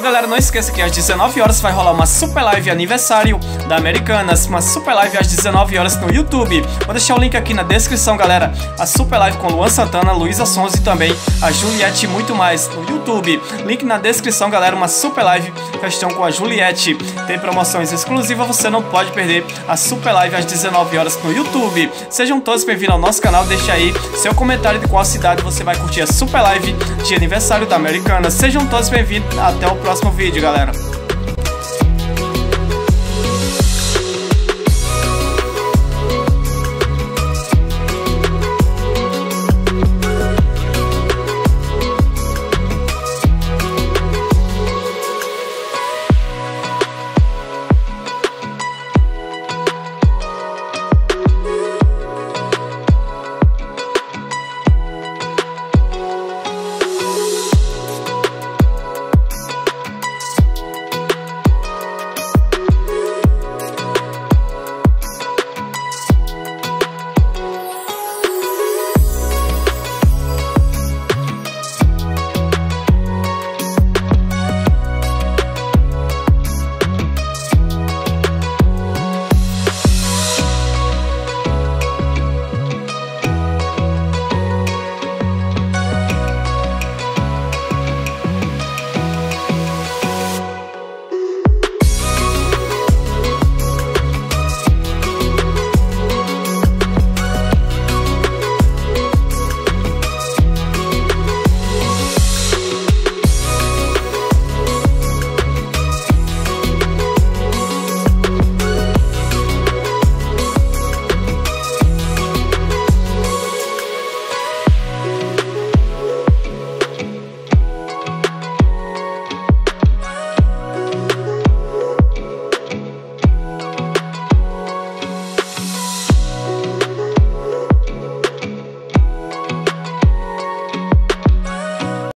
galera, não esqueça que às 19 horas vai rolar uma super live aniversário da Americanas, uma super live às 19 horas no YouTube. Vou deixar o link aqui na descrição, galera. A super live com Luan Santana, Luísa Sonza e também a Juliette e muito mais no YouTube. Link na descrição, galera. Uma super live questão com a Juliette. Tem promoções exclusivas, você não pode perder a super live às 19 horas no YouTube. Sejam todos bem-vindos ao nosso canal. Deixa aí seu comentário de qual cidade você vai curtir a super live de aniversário da Americanas. Sejam todos bem-vindos. Até o próximo vídeo, galera.